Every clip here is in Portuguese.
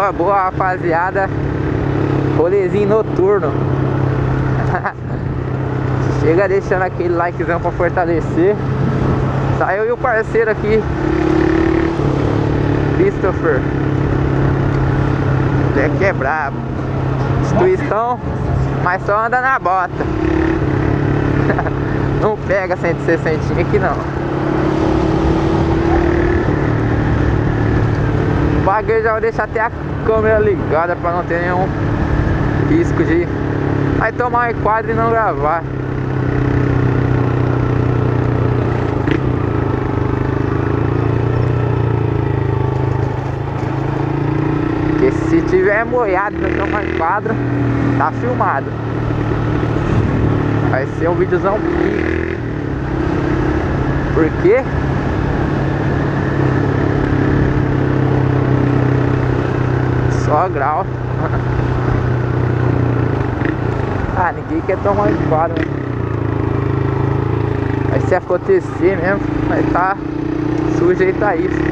Boa, rapaziada. Rolezinho noturno. Chega deixando aquele likezão pra fortalecer. Tá eu e o parceiro aqui, Christopher. Ele aqui é brabo. Destruição, mas só anda na bota. Não pega 160 aqui não. O bagulho já vou deixar até a câmera ligada pra não ter nenhum risco de vai tomar um enquadro e não gravar. Porque se tiver molhado pra tomar enquadro, tá filmado. Vai ser um videozão pico. Por quê? Só grau. Ah, ninguém quer tomar enquadro, né? Mas se acontecer mesmo, vai estar sujeito a isso.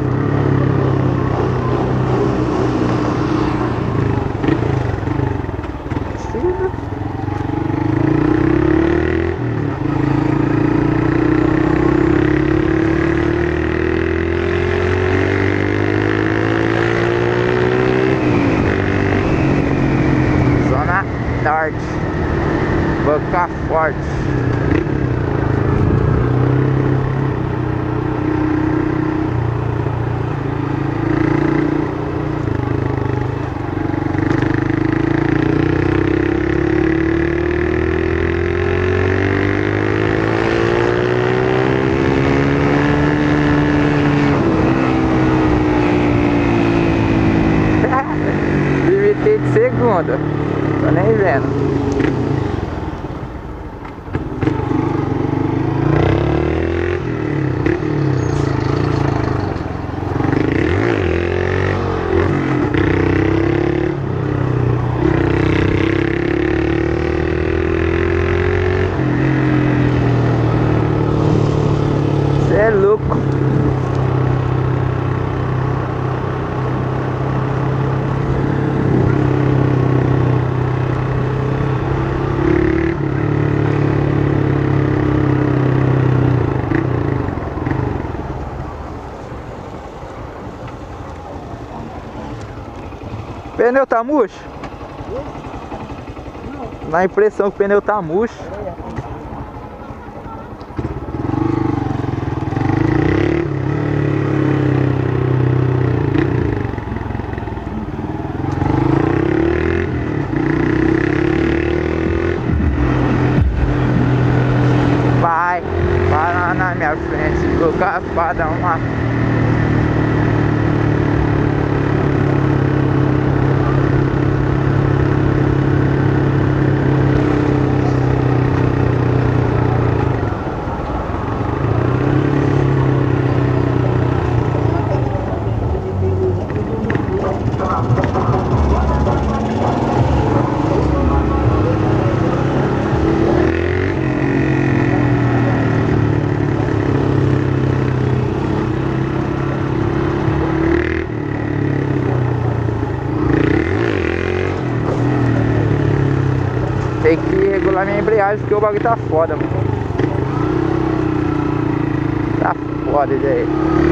Norte, Boca Forte. Limitei de segunda. Tô nem vendo. Cê é louco. O pneu tá murcho? Não. Dá a impressão que o pneu tá murcho. Vai, para na minha frente, colocar pra dar uma. Tem que regular minha embreagem porque o bagulho tá foda, mano. Tá foda isso aí.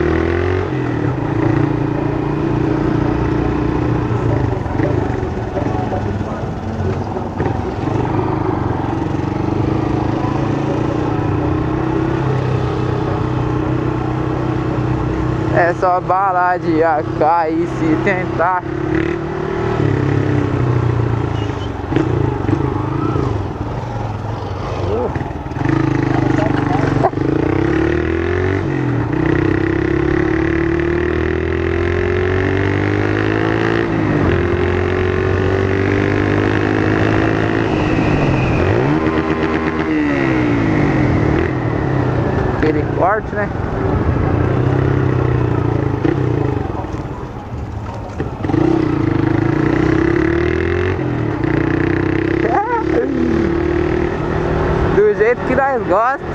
É só bala de AK e se tentar. Aquele corte, né? Do jeito que nós gostamos.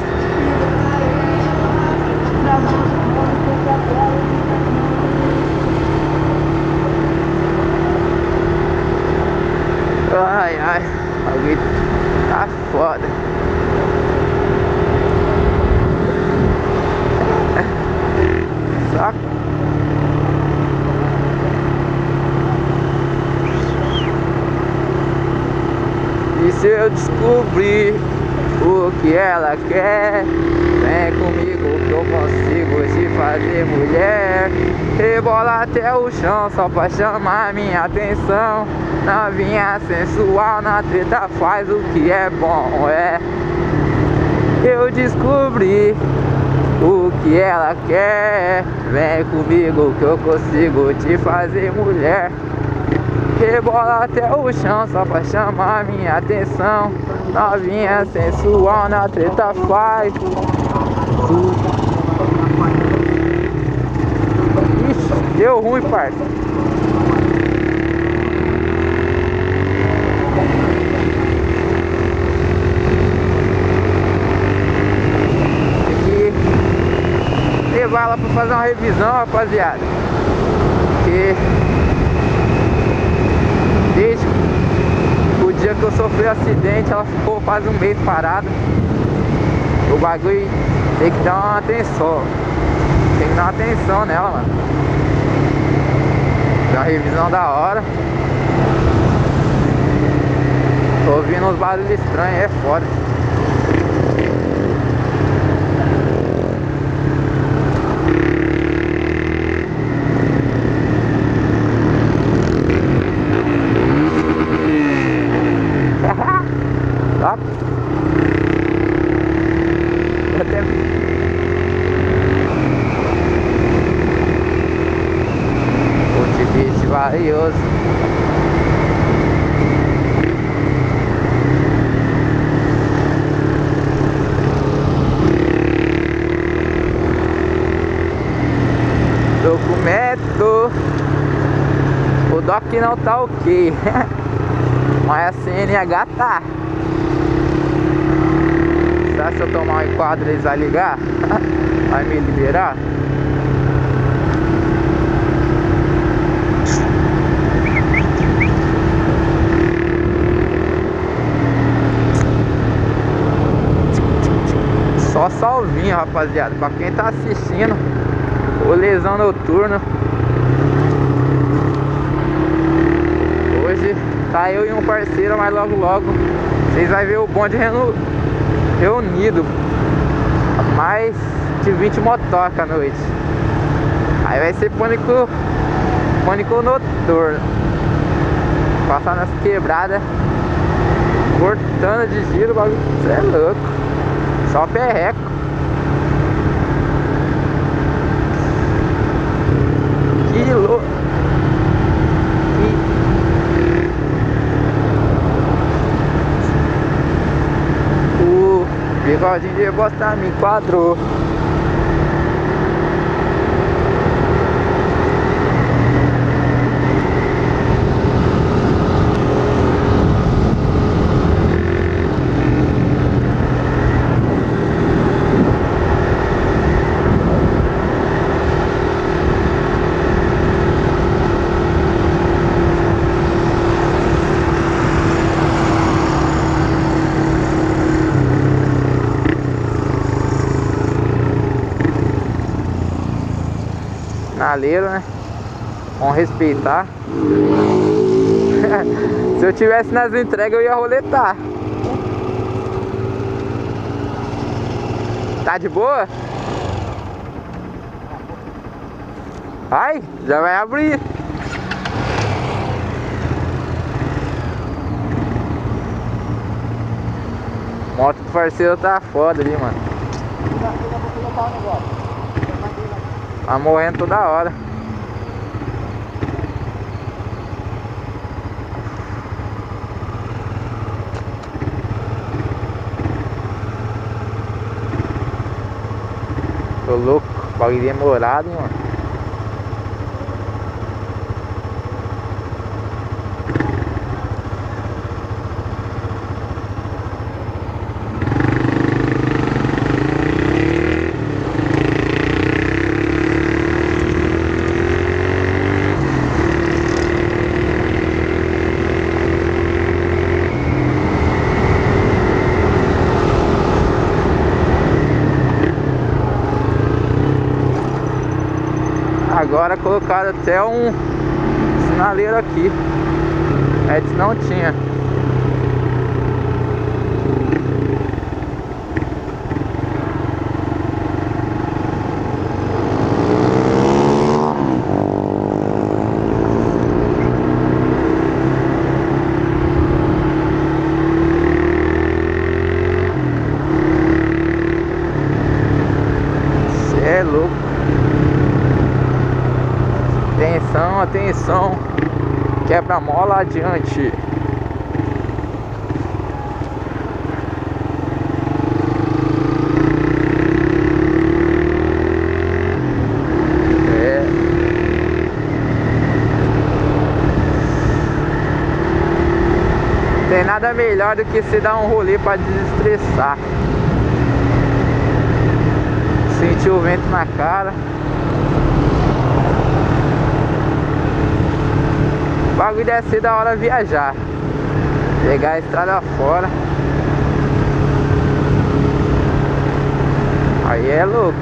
descobrir o que ela quer. Vem comigo que eu consigo te fazer mulher. Rebola até o chão só pra chamar minha atenção. Novinha sensual, na treta faz o que é bom, é. Eu descobri o que ela quer. Vem comigo que eu consigo te fazer mulher. Rebola até o chão só pra chamar minha atenção. Novinha sensual, na treta faz. Ixi, deu ruim, parça. Tem que levar ela pra fazer uma revisão, rapaziada. Porque desde o dia que eu sofri o acidente, ela ficou quase um mês parada. O bagulho tem que dar uma atenção. Tem que dar uma atenção nela, mano. Dá uma revisão da hora. Tô ouvindo uns barulhos estranhos, é foda. Tá? Bicho valioso. Documento. O doc não tá ok. Mas a CNH tá. Será que se eu tomar um enquadro eles vão ligar? Vai me liberar? Só salvinho, rapaziada, pra quem tá assistindo o Lesão Noturno. Hoje tá eu e um parceiro, mas logo logo vocês vão ver o bonde reunido. Mais de 20 motoca à noite. Aí vai ser pânico noturno. Passar nas quebradas, cortando de giro, o bagulho, cê é louco. Só perreco. Que louco. O bigodinho de bosta me enquadrou. Sinaleiro, né? Vamos respeitar. Se eu tivesse nas entregas eu ia roletar. Tá de boa? Ai, já vai abrir. Moto do parceiro tá foda ali, mano. Tá morrendo toda hora. Tô louco, bagulho demorado, hein, mano. Agora colocaram até um sinaleiro aqui. Antes não tinha. atenção, quebra-mola adiante. Tem nada melhor do que se dar um rolê para desestressar. Sentir o vento na cara. O bagulho deve ser da hora viajar. Pegar a estrada fora. Aí é louco.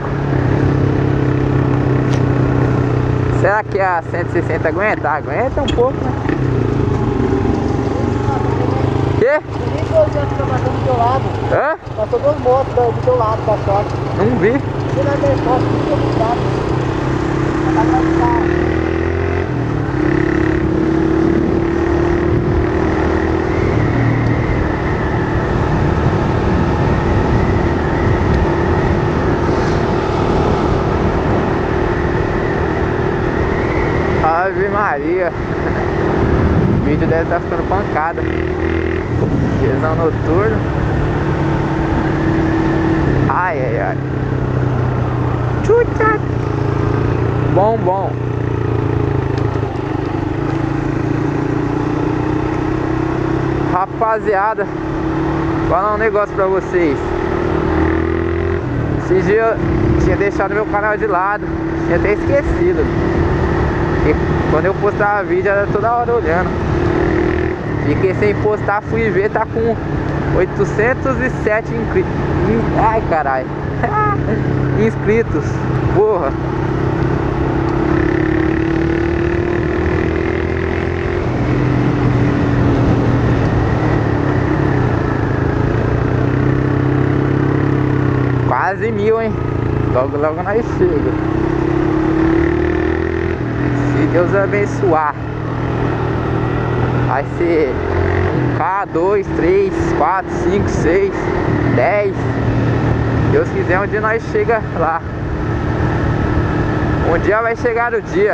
Será que a 160 aguenta? Aguenta um pouco, né? Quê? Do teu lado. Hã? Passou duas motos do teu lado, da sorte. Não vi. Você não tem sorte, não tem lado. Tá atrás do carro. Ave Maria. O vídeo deve estar ficando pancada. Visão noturno. Ai, ai, ai. Chuta. Bom, bom. Rapaziada, vou falar um negócio pra vocês. Esses dias eu tinha deixado meu canal de lado. Tinha até esquecido. E quando eu postava vídeo era toda hora olhando. Fiquei sem postar, fui ver, tá com 807 ai caralho inscritos. Porra. Quase 1000, hein? Logo logo nós chega. Se Deus abençoar, vai ser 1K, 2, 3, 4, 5, 6, 10. Deus quiser, um dia nós chega lá. Um dia vai chegar o dia.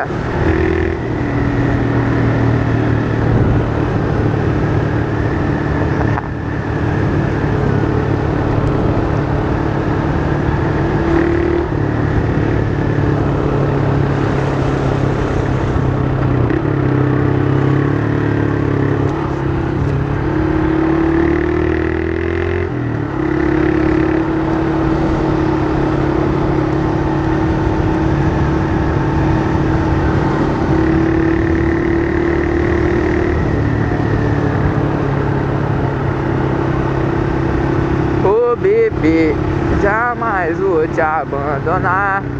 Bebê, jamais vou te abandonar.